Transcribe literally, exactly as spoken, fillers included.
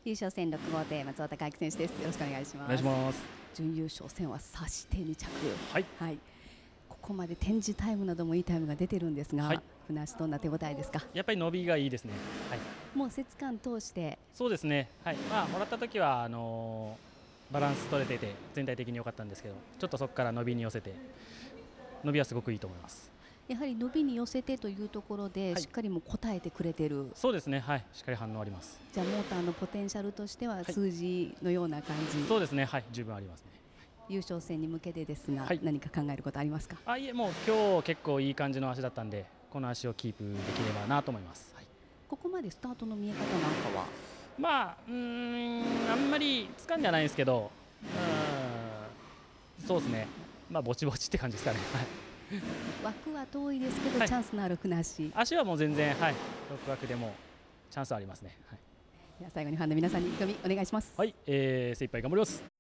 優勝戦ろく号艇松尾孝之選手です。よろしくお願いします。 お願いします。 準優勝戦は差してに着、 はい、 はい、ここまで展示タイムなどもいいタイムが出てるんですが、 はい、 船足どんな手応えですか？ やっぱり伸びがいいですね。はい、 もう節間通してそうですね。はい、まあもらった時はあのー、バランス取れてて全体的に良かったんですけど、ちょっとそこから伸びに寄せて伸びはすごくいいと思います。 やはり伸びに寄せてというところで、はい、しっかりも応えてくれてる。 そうですね。はい、しっかり反応あります。 じゃあモーターのポテンシャルとしては数字のような感じ、 はい、そうですね。はい、十分ありますね。 優勝戦に向けてですが、はい、何か考えることありますか？ あ、いえ、もう今日結構いい感じの足だったんで、この足をキープできればなと思います。はい、 ここまでスタートの見え方なんかは、 まあうーんあんまり掴んではないんですけど、うーんそうですね。まあぼちぼちって感じですかね。はい。 枠は遠いですけど、 はい、 チャンスのある船足。 足はもう全然、はい、ろく枠でもチャンスはありますね。はい、 では最後にファンの皆さんに意気込みお願いします。 はい、えー、精一杯頑張ります。